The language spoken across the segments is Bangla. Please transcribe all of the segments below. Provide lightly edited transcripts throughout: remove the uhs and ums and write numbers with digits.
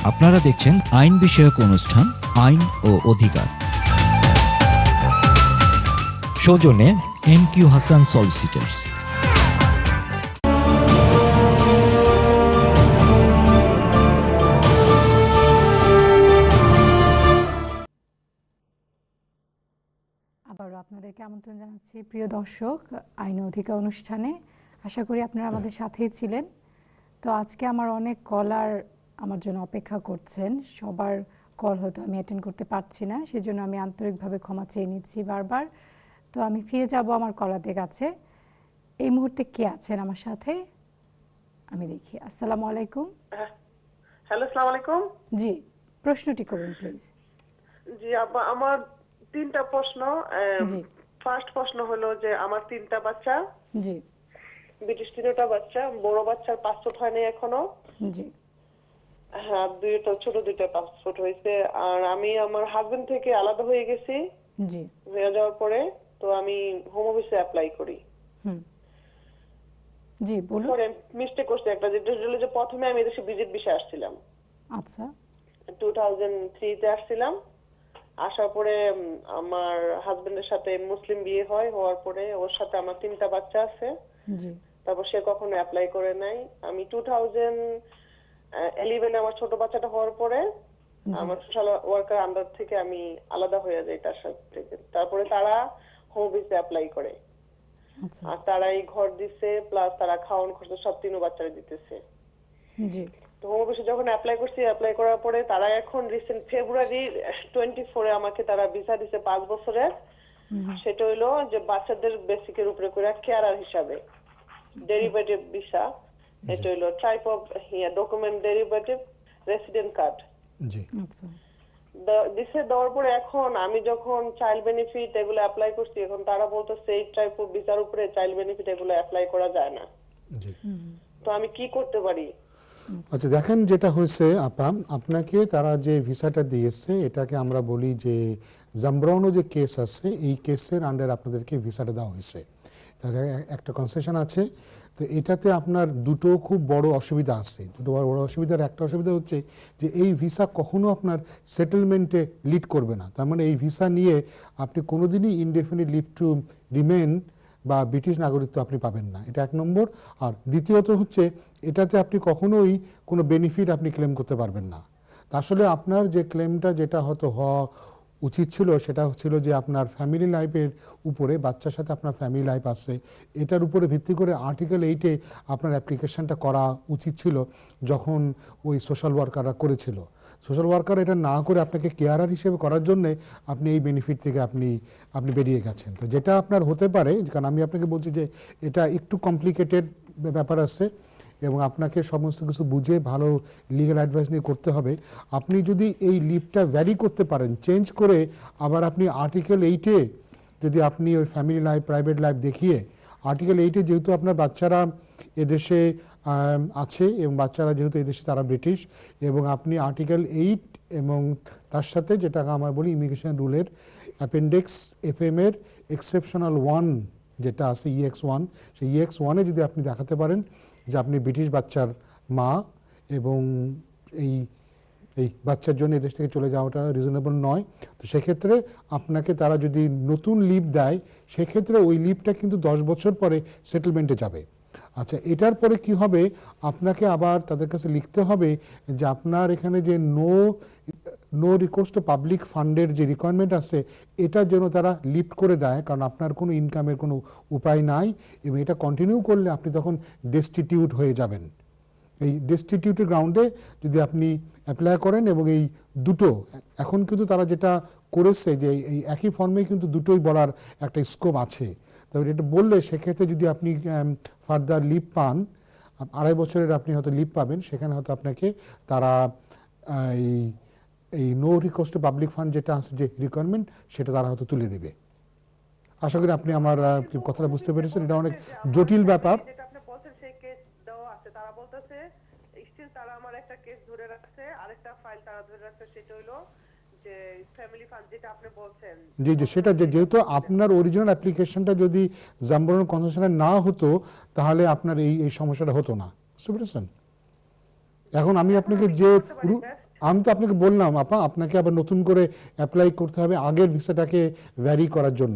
আপনারা দেখছেন আইন বিষয়ক অনুষ্ঠান আইন ও অধিকার। সৌজন্যে MQ হাসান সলিসিটরস। আবারও আপনাদেরকে আমন্ত্রণ জানাচ্ছি প্রিয় দর্শক আইন ও অধিকার অনুষ্ঠানে। আশা করি আপনারা আমাদের সাথেই ছিলেন। তো আজকে আমার অনেক কলার আমার জন্য অপেক্ষা করছেন, সবার কল হয়তো আমি অ্যাটেন্ড করতে পারছি না, সেজন্য আমি আন্তরিকভাবে ক্ষমা চেয়ে নিচ্ছি বারবার। তো আমি ফিরে যাব আমার কলারদের কাছে। এই মুহূর্তে কে আছেন আমার সাথে আমি দেখি। আসসালামু আলাইকুম। হ্যালো, আসসালামু আলাইকুম। জি, প্রশ্নটি করুন প্লিজ। জি আপা, আমার তিনটা প্রশ্ন। ফার্স্ট প্রশ্ন হলো যে আমার তিনটা বাচ্চা। জি। ব্রিটিশ তিনটা বাচ্চা, বড় বাচ্চার পাসপোর্ট হয়নি এখনো। জি। হ্যাঁ, ছোট দুইটা পাসপোর্ট হয়েছে। আর আমি আমার হাজবেন্ড থেকে আলাদা হয়ে গেছি। জি। হয়ে যাওয়ার পরে তো আমি হোম অফিসে অ্যাপ্লাই করি। জি বলুন। পরে মিস্টেক করছি একটা, যে প্রথমে আমি এদেশে ভিজিট ভিসা আসছিলাম। আচ্ছা। 2003 তে আসছিলাম। আসার পরে আমার হাজবেন্ডের সাথে মুসলিম বিয়ে হয়, হওয়ার পরে ওর সাথে আমার তিনটা বাচ্চা আছে। জি। তারপর সে কখনো অ্যাপ্লাই করে নাই। আমি 2011 আমার ছোট বাচ্চাটা হওয়ার পরে আমার সোশ্যাল ওয়ার্কার আন্ডার থেকে আমি আলাদা হয়ে যাই তার সাথে। তারপরে তারা হোম অফিসে অ্যাপ্লাই করে। আর তারাই ঘর দিছে, প্লাস তারা খাওয়ান খরচ সব তিনও বাচ্চারা দিতেছে। জি। তো হোম অফিসে যখন অ্যাপ্লাই করছি, অ্যাপ্লাই করার পরে তারা এখন রিসেন্ট ফেব্রুয়ারি 24 আমাকে তারা ভিসা দিছে 5 বছরের। সেটা হইলো যে বাচ্চাদের বেসিকের উপরে করে কেয়ারার হিসাবে ডেরিভেটিভ ভিসা। এটা হইলো type of document derivative resident card. জি। আচ্ছা। দিছে দেওয়ার পরে এখন আমি যখন চাইল্ড বেনিফিট এগুলো অ্যাপ্লাই করছি, এখন তারা বলতেছে এই টাইপ অফ ভিসার উপরে চাইল্ড বেনিফিট এগুলো অ্যাপ্লাই করা যায় না। জি। তো আমি কি করতে পারি? আচ্ছা, দেখেন যেটা হয়েছে আপা, আপনাকে তারা যে ভিসাটা দিয়েছে এটাকে আমরা বলি যে জাম্ব্রানো যে কেস আছে, এই কেসের আন্ডার আপনাদেরকে ভিসাটা দেওয়া হয়েছে। তার একটা কনসেশন আছে। তো এটাতে আপনার দুটো খুব বড় অসুবিধা আছে। দুটো বড় অসুবিধার একটা অসুবিধা হচ্ছে যে এই ভিসা কখনো আপনার সেটেলমেন্টে লিড করবে না। তার মানে এই ভিসা নিয়ে আপনি কোনোদিনই ইনডেফিনিট লিভ টু রিমেন বা ব্রিটিশ নাগরিকত্ব আপনি পাবেন না। এটা এক নম্বর। আর দ্বিতীয়ত হচ্ছে এটাতে আপনি কখনোই কোনো বেনিফিট আপনি ক্লেম করতে পারবেন না। আসলে আপনার যে ক্লেমটা যেটা হয়তো হওয়া উচিত ছিল সেটা ছিল যে আপনার ফ্যামিলি লাইফের উপরে, বাচ্চার সাথে আপনার ফ্যামিলি লাইফ আছে, এটার উপরে ভিত্তি করে আর্টিকেল 8-এ আপনার অ্যাপ্লিকেশনটা করা উচিত ছিল যখন ওই সোশ্যাল ওয়ার্কাররা করেছিল। সোশ্যাল ওয়ার্কার এটা না করে আপনাকে কেয়ারার হিসেবে করার জন্যে আপনি এই বেনিফিট থেকে আপনি বেরিয়ে গেছেন। তো যেটা আপনার হতে পারে, কারণ আমি আপনাকে বলছি যে এটা একটু কমপ্লিকেটেড ব্যাপার আছে এবং আপনাকে সমস্ত কিছু বুঝে ভালো লিগ্যাল অ্যাডভাইস নিয়ে করতে হবে। আপনি যদি এই লিভটা ভ্যারি করতে পারেন, চেঞ্জ করে আবার আপনি আর্টিকেল 8-এ যদি আপনি ওই ফ্যামিলি লাইফ প্রাইভেট লাইফ দেখিয়ে আর্টিকেল 8-এ যেহেতু আপনার বাচ্চারা এদেশে আছে এবং বাচ্চারা যেহেতু এদেশে তারা ব্রিটিশ, এবং আপনি আর্টিকেল 8 এবং তার সাথে যেটা আমরা বলি ইমিগ্রেশন রুলের অ্যাপেন্ডিক্স FM এর এক্সেপশনাল 1 যেটা আছে EX1, সেই EX1-এ যদি আপনি দেখাতে পারেন যে আপনি ব্রিটিশ বাচ্চার মা এবং এই বাচ্চার জন্য এদেশ থেকে চলে যাওয়াটা রিজনেবল নয়, তো সেক্ষেত্রে আপনাকে তারা যদি নতুন লিভ দেয় সেক্ষেত্রে ওই লিভটা কিন্তু 10 বছর পরে সেটেলমেন্টে যাবে। আচ্ছা, এটার পরে কি হবে, আপনাকে আবার তাদের কাছে লিখতে হবে যে আপনার এখানে যে নো রিকোর্স টু পাবলিক ফান্ডের যে রিকোয়ারমেন্ট আছে এটার জন্য তারা লিফট করে দেয়, কারণ আপনার কোনো ইনকামের কোনো উপায় নাই এবং এটা কন্টিনিউ করলে আপনি তখন ডেস্টিটিউট হয়ে যাবেন। এই ডেস্টিটিউটের গ্রাউন্ডে যদি আপনি অ্যাপ্লাই করেন, এবং এই দুটো এখন কিন্তু তারা যেটা করেছে যে এই একই ফর্মে কিন্তু দুটোই বলার একটা স্কোপ আছে। তবে এটা বললে সেক্ষেত্রে যদি আপনি ফার্দার লিভ পান, 2.5 বছরের আপনি হয়তো লিভ পাবেন, সেখানে হয়তো আপনাকে তারা এই no recourse to public fund যেটা আছে যে রিকোয়ারমেন্ট সেটা তারা হয়তো তুলে দেবে। আশা করি আপনি আমার কথাটা বুঝতে পেরেছেন। এটা অনেক জটিল ব্যাপার। তারা বলতেছে স্টিল তারা আমার একটা কেস ধরে রাখছে, আরেকটা ফাইল তারা ধরে রাখছে, সেটা হলো যে ফ্যামিলি ফান্ড যেটা আপনি বলছেন। জি জি, সেটা যেহেতু আপনার অরিজিনাল অ্যাপ্লিকেশনটা যদি জাম্বরন কনসেশনে না হতো তাহলে আপনার এই সমস্যাটা হতো না, বুঝতে পেরেছেন? এখন আমি আপনাকে যে আমি তো আপনাকে বললাম আপা, আপনাকে আবার নতুন করে অ্যাপ্লাই করতে হবে আগের ভিসাটাকে ভ্যারি করার জন্য।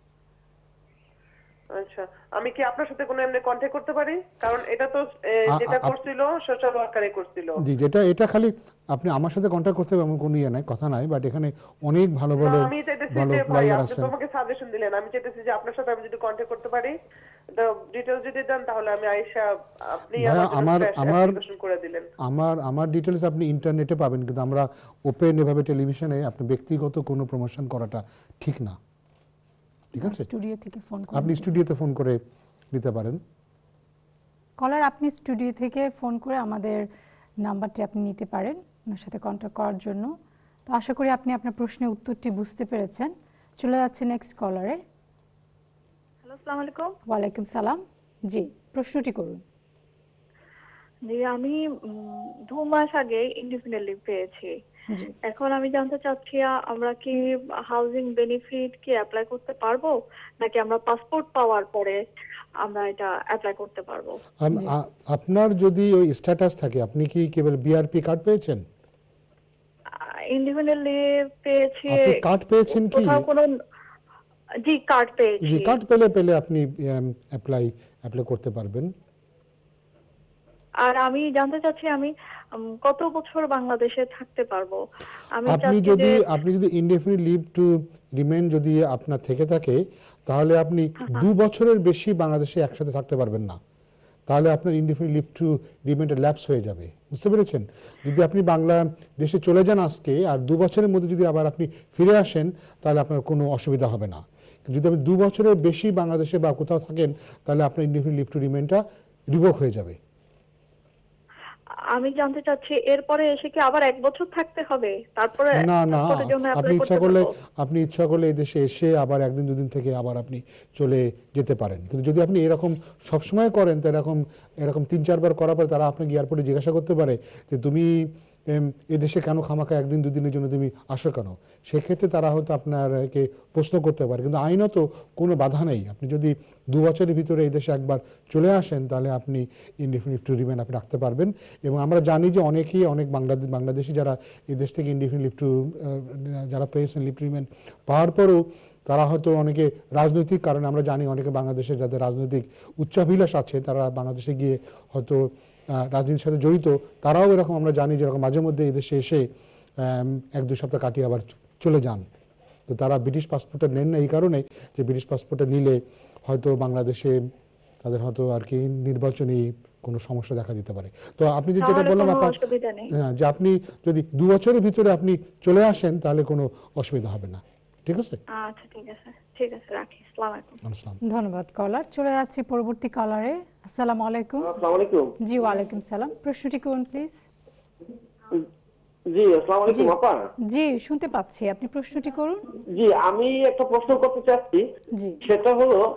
আচ্ছা, আমি কি আপনার সাথে কোনো এমনি কন্টাক্ট করতে পারি? কারণ এটা তো যেটা করছিল সোশ্যাল ওয়ার্কারে করছিল। জি, যেটা এটা খালি আপনি আমার সাথে কন্টাক্ট করতে হবে এমন কোনো ইয়ে নাই, কথা নাই, বাট এখানে অনেক ভালো ভালো আমি চাইতেছি ভালো যে ভাই প্লেয়ার আপনি আছেন। তোমাকে সাজেশন দিলেন, আমি চাইতেছি যে আপনার সাথে আমি যদি কন্টাক্ট করতে পারি, তো ডিটেইলস যদি দেন তাহলে আমি আয়েশা, আপনি আমার অ্যাপ্লিকেশন করে দিলেন। আমার ডিটেইলস আপনি ইন্টারনেটে পাবেন, কিন্তু আমরা ওপেন এভাবে টেলিভিশনে আপনি ব্যক্তিগত কোনো প্রমোশন করাটা ঠিক না, ঠিক আছে? স্টুডিও থেকে ফোন করে আপনি স্টুডিওতে ফোন করে নিতে পারেন। কলার, আপনি স্টুডিও থেকে ফোন করে আমাদের নাম্বারটি আপনি নিতে পারেন ওনার সাথে কন্ট্যাক্ট করার জন্য। তো আশা করি আপনি আপনার প্রশ্নের উত্তরটি বুঝতে পেরেছেন। চলে যাচ্ছে নেক্সট কলারে। হ্যালো, আসসালামু আলাইকুম। ওয়ালাইকুম সালাম। জি, প্রশ্নটি করুন। জি, আমি 2 মাস আগে ইনডিফিনিট লিভ পেয়েছি। জি, এখন আমি জানতে চাচ্ছি আমরা কি হাউজিং বেনিফিট কি অ্যাপ্লাই করতে পারবো, নাকি আমরা পাসপোর্ট পাওয়ার পরে আমরা এটা অ্যাপ্লাই করতে পারবো? আপনার যদি ওই স্ট্যাটাস থাকে, আপনি কি কেবল বিআরপি কার্ড পেয়েছেন? ইনডিফিনিট লিভ পেয়েছি। আপনি কার্ড পেয়েছেন কি? কোথাও কোনো? জি, কার্ড পেয়েছি। জি, কার্ড পেলে আপনি অ্যাপ্লাই করতে পারবেন। আর আমি জানতে চাচ্ছি আমি কত বছর বাংলাদেশে থাকতে পারবো? আমি আপনি চাচ্ছি যদি ইনডেফিনিট লিভ টু রিমেইন যদি আপনার থেকে থাকে, তাহলে আপনি 2 বছরের বেশি বাংলাদেশে একসাথে থাকতে পারবেন না। তাহলে আপনার ইনডেফিনিট লিভ টু রিমেইনটা ল্যাপস হয়ে যাবে, বুঝতে পেরেছেন? যদি আপনি বাংলাদেশে চলে যান আজকে, আর 2 বছরের মধ্যে যদি আবার আপনি ফিরে আসেন, তাহলে আপনার কোনো অসুবিধা হবে না। যদি আপনি 2 বছরের বেশি বাংলাদেশে বা কোথাও থাকেন, তাহলে আপনার ইনডেফিনিট লিভ টু রিমেইনটা রিভোক হয়ে যাবে। আমি জানতে চাচ্ছি এরপরে এসে কি আবার 1 বছর থাকতে হবে? তারপরে না, পাসপোর্টের জন্য আপনি অ্যাপ্লাই করতে পারবো? ইচ্ছা করলে এই দেশে এসে আবার 1 দিন 2 দিন থেকে আবার আপনি চলে যেতে পারেন। কিন্তু যদি আপনি এরকম সবসময় করেন, তো এরকম 3-4 বার করার পরে তারা আপনাকে এয়ারপোর্টে জিজ্ঞাসা করতে পারে যে তুমি এদেশে কেন খামাখা 1 দিন 2 দিনের জন্য তুমি আসো কেন? সেক্ষেত্রে তারা হয়তো আপনাকে প্রশ্ন করতে পারে, কিন্তু আইনত কোনো বাধা নেই। আপনি যদি 2 বছরের ভিতরে এই দেশে একবার চলে আসেন, তাহলে আপনি ইনডিফিনিট টু রিমেইন আপনি রাখতে পারবেন। এবং আমরা জানি যে অনেক বাংলাদেশি যারা এই দেশ থেকে ইনডিফিনিট লিভ টু যারা পেয়েছেন লিভ টু রিমেইন পাওয়ার পরেও, তারা হয়তো অনেকে রাজনৈতিক কারণে, আমরা জানি অনেকে বাংলাদেশের যাদের রাজনৈতিক উচ্চাভিলাষ আছে, তারা বাংলাদেশে গিয়ে হয়তো রাজনীতির সাথে জড়িত, তারাও এরকম আমরা জানি যেরকম মাঝে মধ্যে এই দেশে এসে 1-2 সপ্তাহ কাটিয়ে আবার চলে যান। তো তারা ব্রিটিশ পাসপোর্টটা নেন না এই কারণে যে ব্রিটিশ পাসপোর্টটা নিলে হয়তো বাংলাদেশে তাদের হয়তো আর কি নির্বাচনী কোনো সমস্যা দেখা দিতে পারে। তো আপনি যেটা বললাম আপনার, যে আপনি যদি 2 বছরের ভিতরে আপনি চলে আসেন, তাহলে কোনো অসুবিধা হবে না, ঠিক আছে? আচ্ছা, ঠিক আছে, রাখি। আসসালামু আলাইকুম। ধন্যবাদ কলার। চলে যাচ্ছি পরবর্তী কলারে। আসসালামু আলাইকুম। আসসালামু আলাইকুম। জি, ওয়ালাইকুম সালাম। প্রশ্নটি করুন প্লিজ। জি, আসসালামু আলাইকুম আপা। জি, শুনতে পাচ্ছি, আপনি প্রশ্নটি করুন। জি, আমি একটা প্রশ্ন করতে চাচ্ছি। জি, সেটা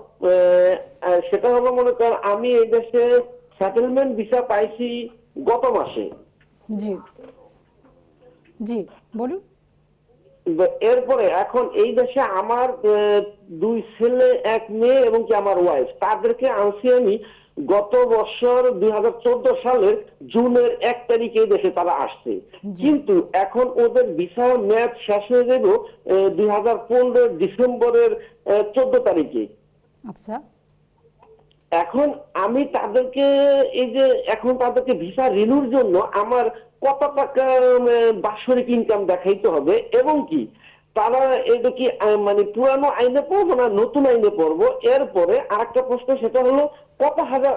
হলো মনে করেন আমি এই দেশে সেটেলমেন্ট ভিসা পাইছি গত মাসে। জি, জি, বলুন। এরপরে এখন এই দেশে আমার 2 ছেলে 1 মেয়ে এবং কি আমার ওয়াইফ, তাদেরকে আনছি আমি গত বছর 2014 সালের জুনের 1 তারিখে এই দেশে তারা আসছে। কিন্তু এখন ওদের ভিসার মেয়াদ শেষ হয়ে যাবে 2015 ডিসেম্বরের 14 তারিখে। আচ্ছা, এখন আমি তাদেরকে তাদেরকে ভিসা রিনিউর জন্য আমার কত টাকা বাৎসরিক ইনকাম দেখাইতে হবে, এবং কি তারা এটা কি মানে পুরানো আইনে পড়বো না নতুন আইনে পড়বো? এরপরে আরেকটা প্রশ্ন, সেটা হলো কত হাজার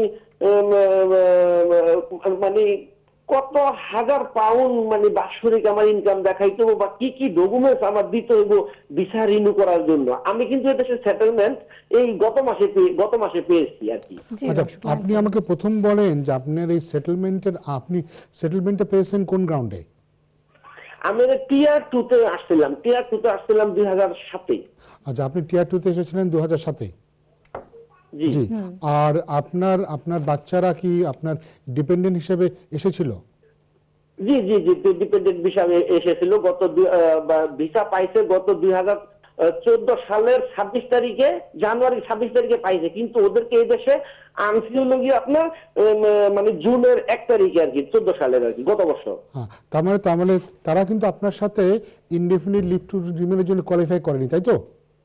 মানে কত হাজার পাউন্ড মানে বাৎসরিক আমার ইনকাম দেখাইতে হবে, বা কি কি ডকুমেন্টস আমার দিতে হইব ভিসা রিনিউ করার জন্য? আমি কিন্তু এদেশের সেটেলমেন্ট এই গত মাসে পেয়েছি আর কি। আচ্ছা, আপনি আমাকে প্রথম বলেন যে আপনার এই সেটেলমেন্টটা পেয়েছেন কোন গ্রাউন্ডে? আমি টিয়ার 2 তে আসছিলাম 2007-এ। আচ্ছা, আপনি টিয়ার 2 তে এসেছিলেন 2007-এ? জি। আর আপনার বাচ্চারা কি আপনার ডিপেন্ডেন্ট হিসেবে এসেছিল? জি, ডিপেন্ডেন্ট হিসেবে এসেছিল। ভিসা পাইছে গত 2014 সালের 26 তারিখে, জানুয়ারি 26 তারিখে পাইছে, কিন্তু ওদেরকে এই দেশে আনছি হলো গিয়ে আপনার মানে জুনের 1 তারিখে আর কি, 14 সালের আর কি, গত বছর। তার মানে তারা কিন্তু আপনার সাথে ইনডেফিনিট লিভ টু রিমেইনের জন্য কোয়ালিফাই করেনি, তাই তো?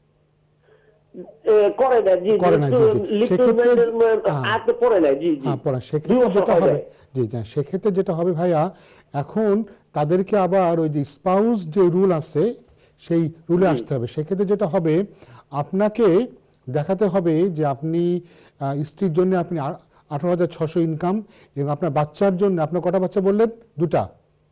করে না, জি, করে না, জি, জি। সেক্ষেত্রে পরে না, জি, জি, সেক্ষেত্রে যেটা হবে, জি, সেক্ষেত্রে যেটা হবে ভাইয়া, এখন তাদেরকে আবার ওই যে স্পাউস যে রুল আছে সেই রুলে আসতে হবে। সেক্ষেত্রে যেটা হবে, আপনাকে দেখাতে হবে যে আপনি স্ত্রীর জন্য আপনি 18,600 ইনকাম, এবং আপনার বাচ্চার জন্য, আপনার কটা বাচ্চা বললেন? 2টা?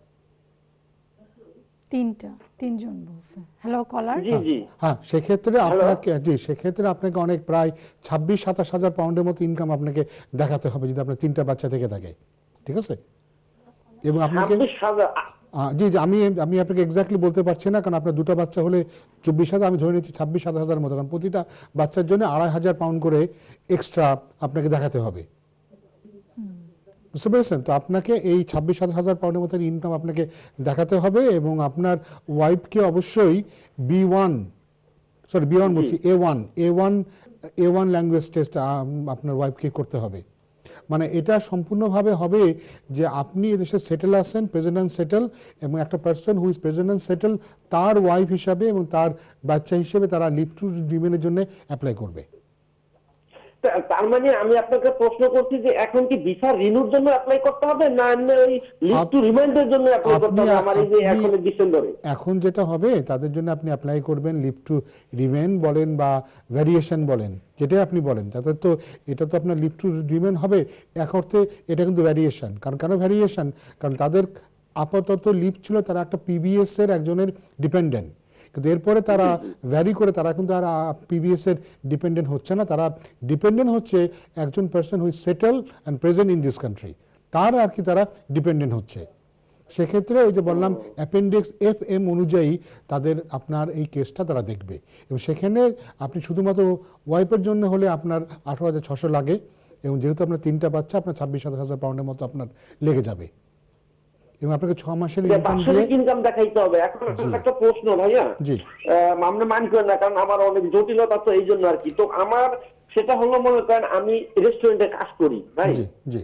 3জন বলছে। হ্যালো কলার। জি, জি, হ্যাঁ, সেক্ষেত্রে আপনাকে, জি, সেক্ষেত্রে আপনাকে অনেক প্রায় 26-27 হাজার পাউন্ডের মতো ইনকাম আপনাকে দেখাতে হবে যদি আপনার 3টা বাচ্চা থেকে থাকে, ঠিক আছে? এবং আপনাকে, জি, আমি আপনাকে এক্স্যাক্টলি বলতে পারছি না, কারণ আপনার 2টা বাচ্চা হলে 24,000, আমি ধরে নিচ্ছি 26-27,000 মতো, কারণ প্রতিটা বাচ্চার জন্য 2,500 পাউন্ড করে এক্সট্রা আপনাকে দেখাতে হবে, বুঝতে পেরেছেন? তো আপনাকে এই 26-27,000 পাউন্ডের মতো ইনকাম আপনাকে দেখাতে হবে, এবং আপনার ওয়াইফকে অবশ্যই B1 বলছি, A1 ল্যাঙ্গুয়েজ টেস্ট আপনার ওয়াইফকে করতে হবে। মানে এটা সম্পূর্ণভাবে হবে যে আপনি এদেশে সেটেল আছেন, প্রেজেন্ট সেটেল, এবং একটা person who is present settle, তার ওয়াইফ হিসাবে এবং তার বাচ্চা হিসেবে তারা লিভ টু রিমেইনের জন্য অ্যাপ্লাই করবে। তার মানে আমি আপনাকে প্রশ্ন করছি যে এখন কি ভিসা রিনিউর জন্য অ্যাপ্লাই করতে হবে, না এমনি ওই লিভ টু রিমাইন্ডের জন্য অ্যাপ্লাই করতে হবে? আমার এই যে এখন ডিসেম্বরে, এখন যেটা হবে তাদের জন্য আপনি অ্যাপ্লাই করবেন লিভ টু রিমেইন বলেন বা ভ্যারিয়েশন বলেন, যেটাই আপনি বলেন, তাদের তো এটা তো আপনার লিভ টু রিমেইন হবে। এক অর্থে এটা কিন্তু ভ্যারিয়েশন। কেন ভ্যারিয়েশন? কারণ তাদের আপাতত লিভ ছিল, তারা একটা পিবিএস এর একজনের ডিপেন্ডেন্ট, কিন্তু এরপরে তারা ভ্যারি করে, তারা কিন্তু আর পিবিএস এর ডিপেন্ডেন্ট হচ্ছে না, তারা ডিপেন্ডেন্ট হচ্ছে একজন person who settle and present in this country, তার আর কি তারা ডিপেন্ডেন্ট হচ্ছে। সেক্ষেত্রে ওই যে বললাম অ্যাপেন্ডিক্স FM অনুযায়ী তাদের আপনার এই কেসটা তারা দেখবে, এবং সেখানে আপনি শুধুমাত্র ওয়াইফের জন্য হলে আপনার 18,600 লাগে, এবং যেহেতু আপনার 3টা বাচ্চা, আপনার 26,000 পাউন্ডের মতো আপনার লেগে যাবে, এবং আপনাকে 6 মাসের ইনকাম দেখাইতে হবে। এখন একটা প্রশ্ন ভাইয়া, জি, আপনি মান করেন না, কারণ আমার অনেক জটিলতা তো এই জন্য আর কি। তো আমার সেটা হলো, মনে করেন আমি রেস্টুরেন্টে কাজ করি, ভাই, জি, জি,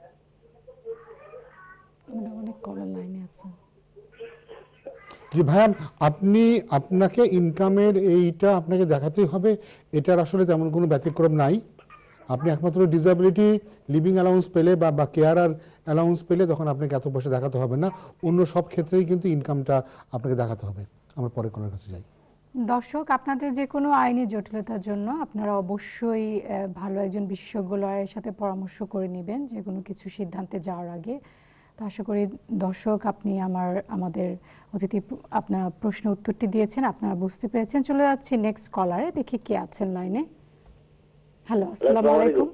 অনেক কলার লাইনে আছে। জি ভাইয়া, আপনাকে ইনকামের এইটা আপনাকে দেখাতেই হবে, এটার আসলে তেমন কোনো ব্যতিক্রম নাই। আপনি একমাত্র ডিসেবিলিটি লিভিং অ্যালাউন্স পেলে বা কেয়ারার অ্যালাউন্স পেলে তখন আপনাকে এত পয়সা দেখাতে হবে না, অন্য সব ক্ষেত্রেই কিন্তু ইনকামটা আপনাকে দেখাতে হবে। আমরা পরে কোনের কাছে যাই। দর্শক, আপনাদের যে কোনো আইনি জটিলতার জন্য আপনারা অবশ্যই ভালো একজন বিশেষজ্ঞ লয়ারের সাথে পরামর্শ করে নেবেন যে কোনো কিছু সিদ্ধান্তে যাওয়ার আগে। তো আশা করি দর্শক আপনি আমাদের অতিথি আপনার প্রশ্ন উত্তরটি দিয়েছেন, আপনারা বুঝতে পেরেছেন। চলে যাচ্ছি নেক্সট কলারে, দেখি কে আছেন লাইনে। হ্যালো, আসসালামু আলাইকুম।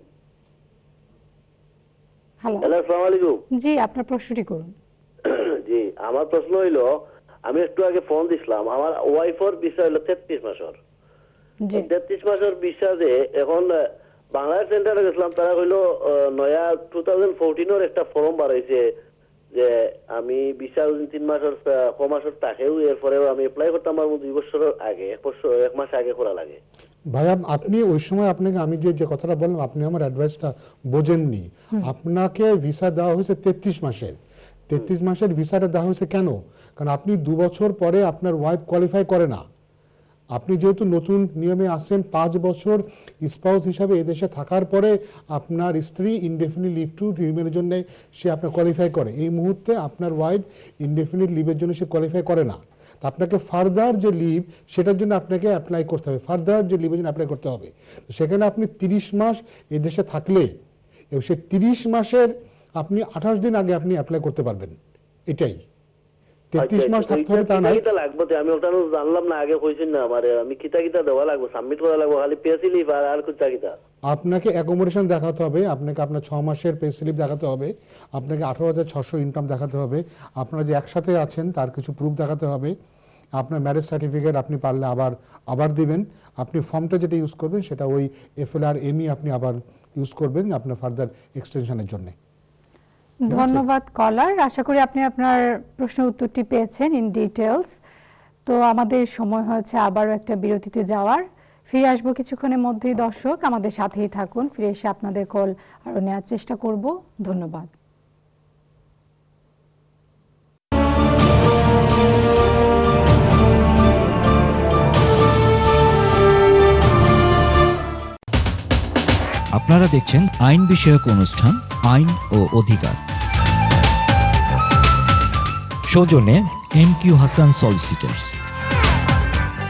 হ্যালো, আসসালামু আলাইকুম। জি, আপনার প্রশ্নটি করুন। জি, আমার প্রশ্ন হইল, আমি একটু আগে ফোন দিছিলাম, আমার ওয়াইফের ভিসা হইল 33 মাসের। 33 মাসের ভিসা যে এখন বাংলাদেশ সেন্টারে গেছিলাম, তারা হইলো নয়া 2014 একটা ফর্ম বাড়াইছে যে আমি ভিসা 3 মাসের 6 মাসের তাকেও, এরপরেও আমি অ্যাপ্লাই করতাম আমার 2 বছরের আগে, 1 মাস আগে করা লাগে। ভাইয়া, আপনি ওই সময় আপনাকে আমি যে কথাটা বললাম, আপনি আমার অ্যাডভাইসটা বোঝেননি। আপনাকে ভিসা দেওয়া হয়েছে 33 মাসের। 33 মাসের ভিসাটা দেওয়া হয়েছে কেন? কারণ আপনি 2 বছর পরে আপনার ওয়াইফ কোয়ালিফাই করে না। আপনি যেহেতু নতুন নিয়মে আসছেন, 5 বছর স্পাউস হিসাবে এদেশে থাকার পরে আপনার স্ত্রী ইনডেফিনিট লিভ টু রিমেইনের জন্য সে আপনার কোয়ালিফাই করে। এই মুহূর্তে আপনার ওয়াইফ ইনডেফিনিট লিভের জন্য সে কোয়ালিফাই করে না। আপনাকে ফার্দার যে লিভ, সেটার জন্য আপনাকে অ্যাপ্লাই করতে হবে, ফার্দার যে লিভের জন্য অ্যাপ্লাই করতে হবে। সেখানে আপনি 30 মাস এদেশে থাকলে, এবং সেই 30 মাসের আপনি 28 দিন আগে আপনি অ্যাপ্লাই করতে পারবেন। এটাই 33 মাস থাকতে হবে তা নাই। কিতা লাগবে? আমি ওটা জানলাম না, আগে কইছেন না আমারে, আমি কিতা দেওয়া লাগবে, সাবমিট করা লাগবে, খালি পে স্লিপ আর কিতা? আপনাকে অ্যাকোমোডেশন দেখাতে হবে, আপনাকে আপনার 6 মাসের পে স্লিপ দেখাতে হবে, আপনাকে 18,600 ইনকাম দেখাতে হবে, আপনারা যে একসাথে আছেন তার কিছু প্রুফ দেখাতে হবে, আপনার ম্যারেজ সার্টিফিকেট আপনি পারলে আবার দিবেন, আপনি ফর্মটা যেটা ইউজ করবেন সেটা ওই FLR-ME আপনি আবার ইউজ করবেন আপনার ফার্দার এক্সটেনশনের জন্য। ধন্যবাদ কলার, আশা করি আপনি আপনার প্রশ্ন উত্তরটি পেয়েছেন ইন ডিটেইলস। তো আমাদের সময় হয়েছে আবারও একটা বিরতিতে যাওয়ার। ফিরে আসবো কিছুক্ষণের মধ্যেই। দর্শক আমাদের সাথেই থাকুন, ফিরে এসে আপনাদের কল আরো নেওয়ার চেষ্টা করব। ধন্যবাদ। আপনারা দেখছেন আইন বিষয়ক অনুষ্ঠান আইন ও অধিকার। সৌজন্যে MQ হাসান সলিসিটর্স।